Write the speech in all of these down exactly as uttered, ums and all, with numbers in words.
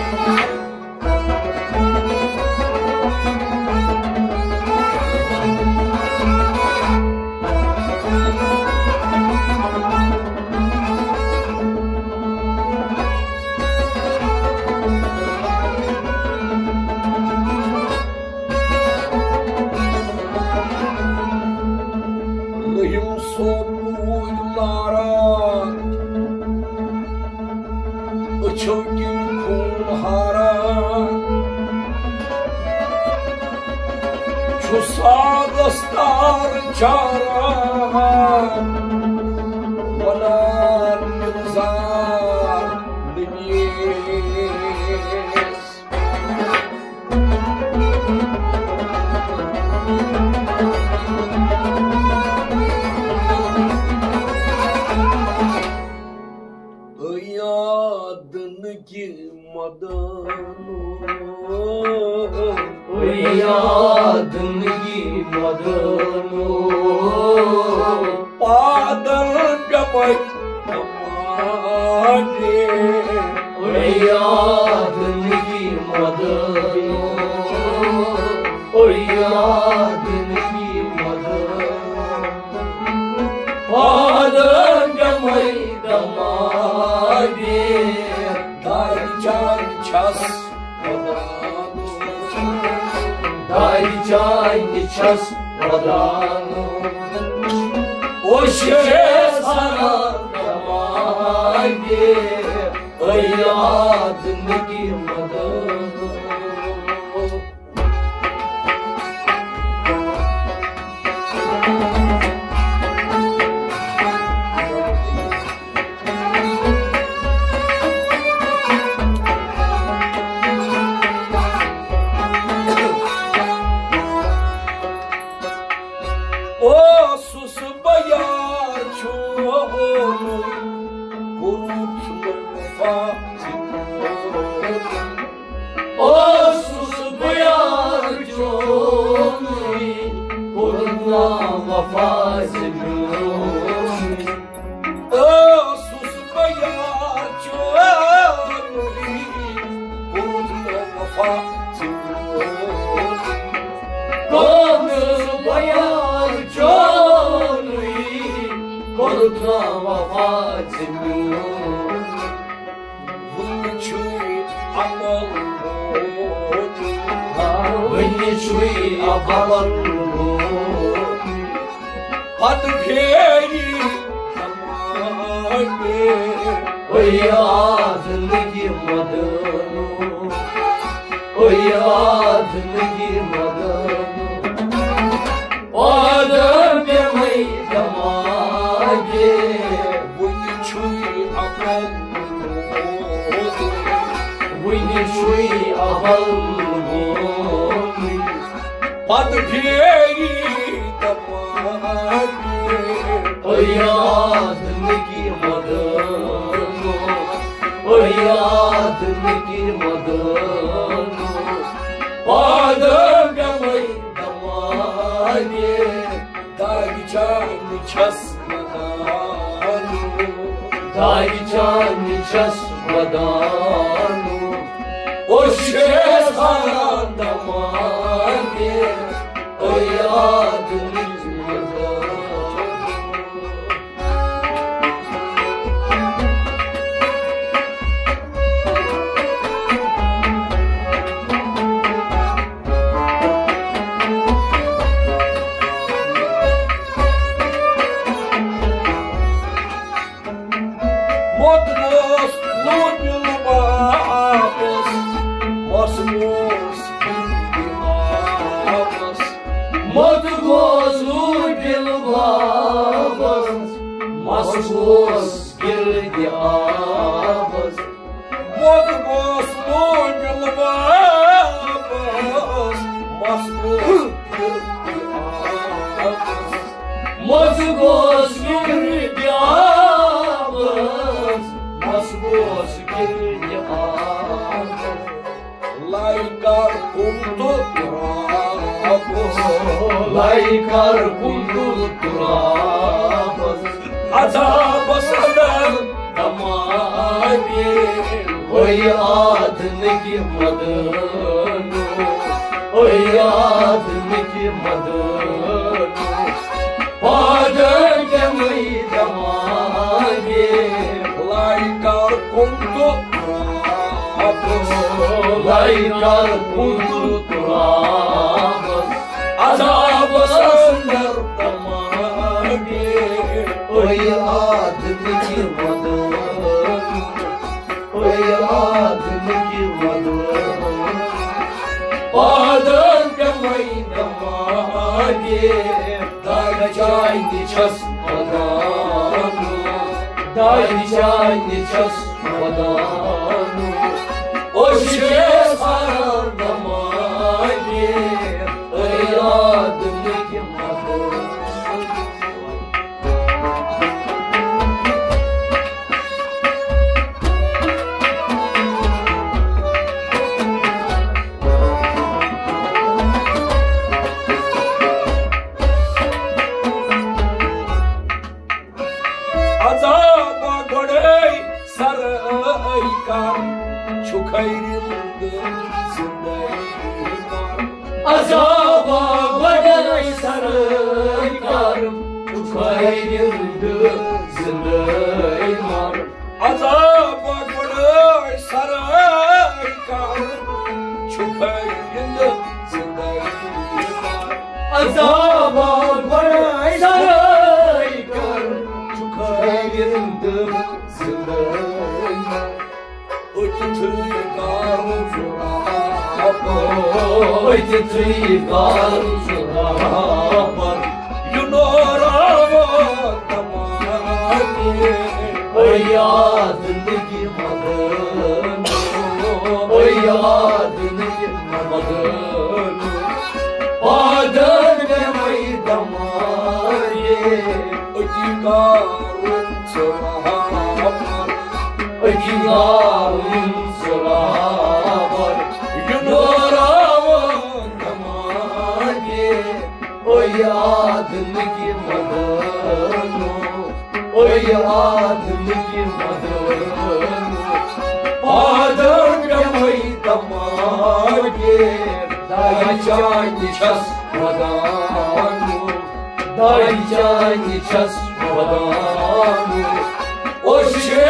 عذاب صدر دمامي ओय आदमी की मदनो ओय आदमी की मदनो पादन के मैदाने laikar kuntu laikar kuntu turabas azabas andar tamage ओय आदमी की मदनो ओय आदमी की मदनो पादन के मैदाने Дайчайни час подану, дайчайни час подану, Още сарандамане, рядники мадону. Azaba godey saraykar çukayrimde zindayimar Azaba godey saraykar çukayrimde zindayimar Azaba godey saraykar çukayrimde zindayimar Azaba godey saraykar çukayrimde zindayimar Ötütüykar Oy titrikar şurapar Yunarava tamani Oy adındaki madını Oy adındaki madını Adın ve maydamari Ötüykarun sırapar Ötüykarun sırapar Yunaravan tamani Oy adındaki madını Oy adındaki madını Adın ve maydamari Дайчайни час подану, дайчайни час подану, Още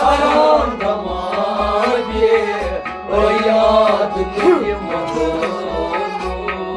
сарандамане, ой адники мадону.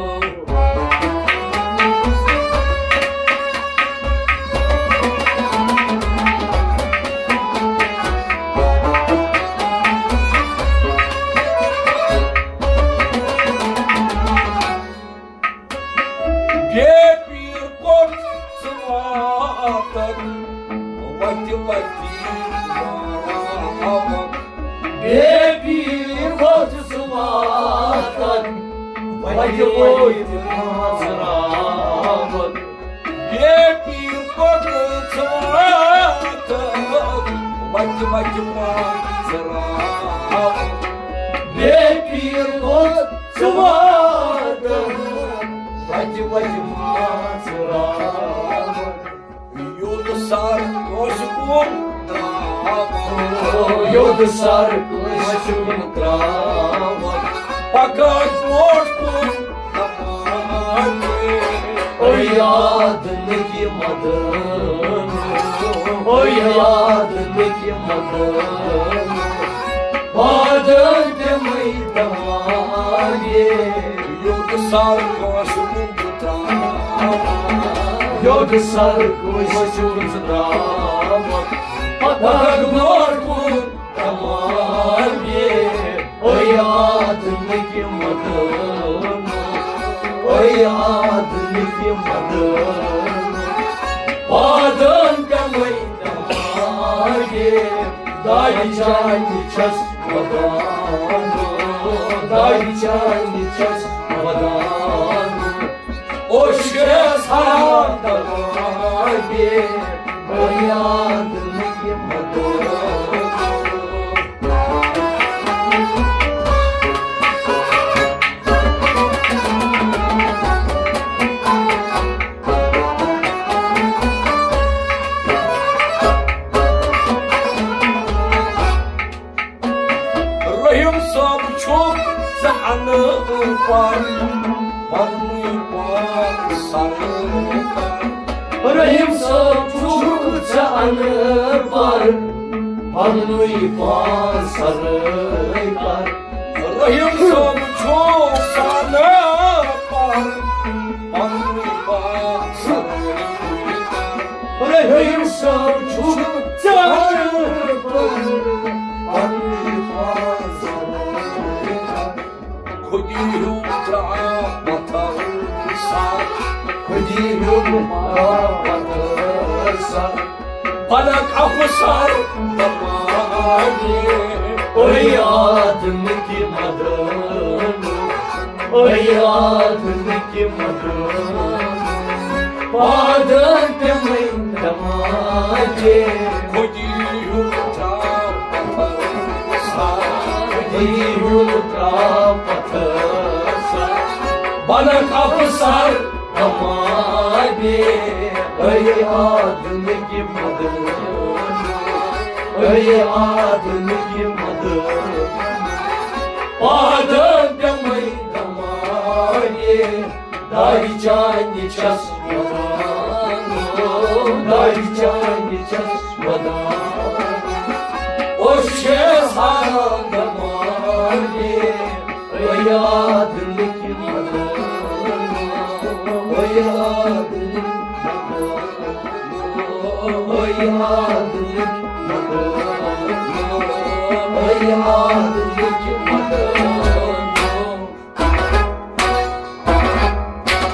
Gepir kot sıvatak Vati vati yaramak Bir kocusu vatan, vay oy mazramat. Gepir kot sıvatak Vati vati mazramak Bir kocusu vatan, vay vay mazramat. Yudu sar koşkum tramak Йоды саркушим травок, Покать мошку тамани ой адники мадыну, ой адники мадыну, падын демый тамане, Yudu sar koşkum tramak йоды саркушим травок, падак морку тамане, ой адники мадыну, ой адники мадыну, падын демый тамане, дайчайни час подану, дайчайни час подану, Още сарандамане, ой адники мадыну. सब छुप जाने पर पन्नी पर सरकार रहीम सब छुप जाने पर पन्नी पर सरकार रहीम सब छुप जाने पर पन्नी पर सरकार रहीम सब छुप जाने पर पन्नी पर सरकार खुदी उतरा पत्थर सा खुदी उतरा पत्थर सा पलक अफसर दमागे ओ आदमी की मदन ओ आदमी की मदन पादन पे मैं दमागे खुदी उतरा पत्थर सा खुदी उतरा पत्थर सा पलक अफसर दमागे ओ आदमी की मदन ओ आदमी की मदन पादन पे मैं दमागे दाई जानी चश्मदान दाई जानी चश्मदान ओ शेखाना दमागे ओ आदमी की मदन ओ आदमी की मदन ओ आदमी की मदन ओ आदमी की